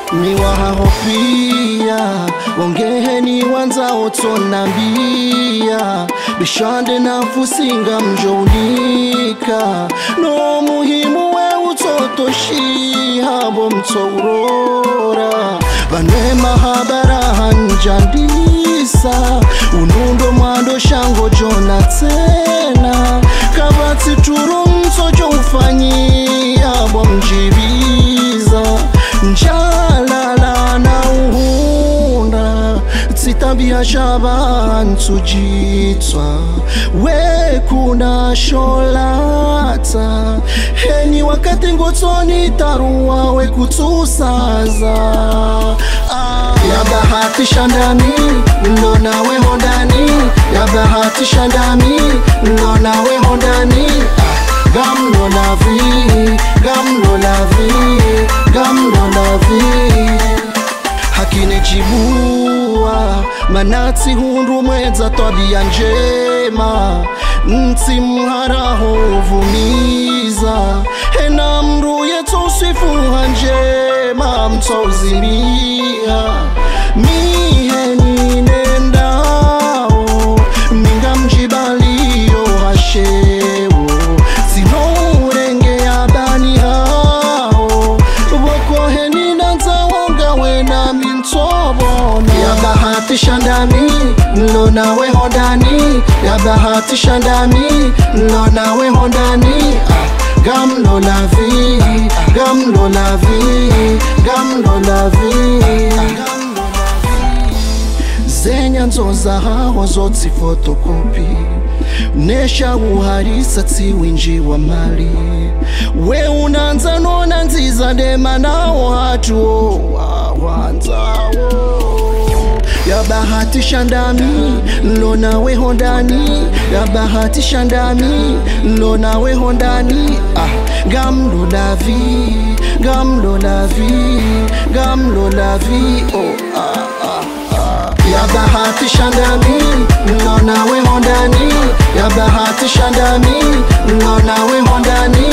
miwahahopia wongeheni wanza otonambia bishande na fusinga mjounika no muhimu we utotoshi habo mtourora vanwe mahabara hanjandisa unundo mwando shango jona tena kabati turu msojo ufanyi habo mjibiza njalala na uhunda tsitabia shabantu jitwa we kuna sholata heni wakati ngotoni taruwa we kutusaza ya bahati shandami nona we hondani ya bahati shandami nona we hondani gamlo la vie gamlo la vie gamlo la vie hakine jibua manati hundu mweza tabia njema nti mharaho uvumiza hena mru yetu sifuha njema mtauzimia miheni nendao minga mjibalio hashewo zinorenge ya bani hao woko heni nanzawonga wena mintobona ya bahati shandami nlona we hondani ya bahati shandami nlona we hondani gamlo la vie gamlo la vie gamlo la vie zenya nzoza haho zotsi fotokopi nesha uharisa tiwinji wa mali we unanza nona nziza dema nao hatuo wanzawo ya bahati shandami nlona we hondani ya bahati shandami nlona we hondani gamlo la vie gamlo la vie gamlo la vie ya bahati shandami nlona we hondani ya bahati shandami nlona we hondani